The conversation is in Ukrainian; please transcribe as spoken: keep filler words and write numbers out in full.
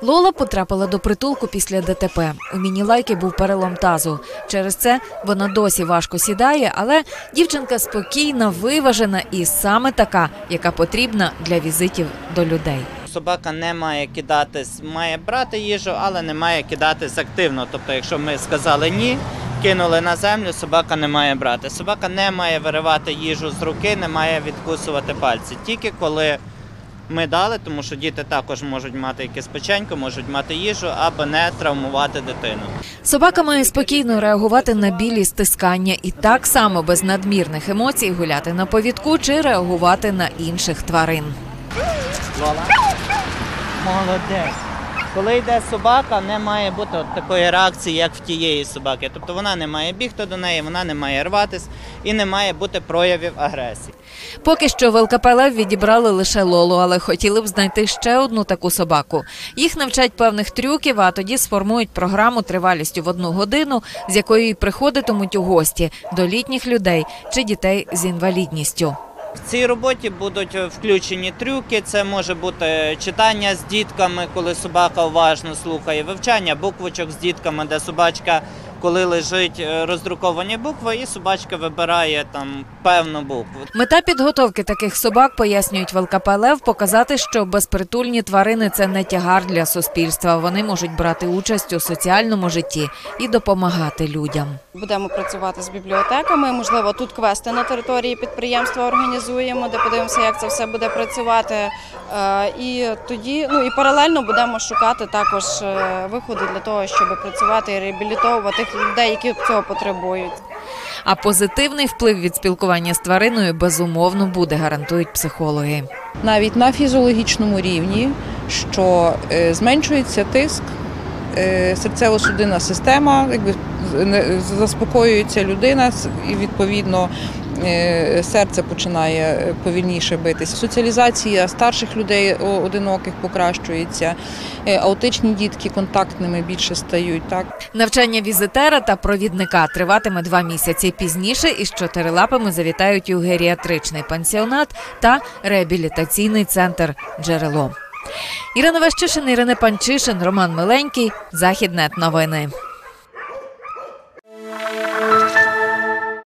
Лола потрапила до притулку після ДТП. У міні-лайки був перелом тазу. Через це вона досі важко сідає, але дівчинка спокійна, виважена і саме така, яка потрібна для візитів до людей. Собака не має кидатись, має брати їжу, але не має кидатись активно. Тобто, якщо ми сказали «ні», кинули на землю, собака не має брати. Собака не має виривати їжу з руки, не має відкусувати пальці. Тільки коли ми дали, тому що діти також можуть мати якесь печенько, можуть мати їжу, аби не травмувати дитину. Собака має спокійно реагувати на біль і стискання і так само без надмірних емоцій гуляти на повідку чи реагувати на інших тварин. Лола. Молодець. Коли йде собака, не має бути от такої реакції, як в тієї собаки. Тобто вона не має бігти до неї, вона не має рватись і не має бути проявів агресії. Поки що в ЛКП відібрали лише Лолу, але хотіли б знайти ще одну таку собаку. Їх навчать певних трюків, а тоді сформують програму тривалістю в одну годину, з якої приходитимуть у гості до літніх людей чи дітей з інвалідністю. В цій роботі будуть включені трюки, це може бути читання з дітками, коли собака уважно слухає, вивчання буквочок з дітками, де собачка, коли лежить роздруковані букви, і собачка вибирає там певну букву. Мета підготовки таких собак, пояснюють в ЛКП «Лев», показати, що безпритульні тварини – це не тягар для суспільства. Вони можуть брати участь у соціальному житті і допомагати людям. Будемо працювати з бібліотеками, можливо, тут квести на території підприємства організуємо, де подивимося, як це все буде працювати. І тоді, ну і паралельно будемо шукати також виходи для того, щоб працювати і реабілітовувати людей, які цього потребують. А позитивний вплив від спілкування з твариною безумовно буде, гарантують психологи. Навіть на фізіологічному рівні, що зменшується тиск, серцево-судинна система, якби заспокоюється людина і відповідно серце починає повільніше битися. Соціалізація старших людей одиноких покращується, аутичні дітки контактними більше стають. Так. Навчання візитера та провідника триватиме два місяці. Пізніше із чотирилапими завітають у геріатричний пансіонат та реабілітаційний центр «Джерело». Ірина Ващишин, Ірина Панчишин, Роман Миленький, Західнет новини.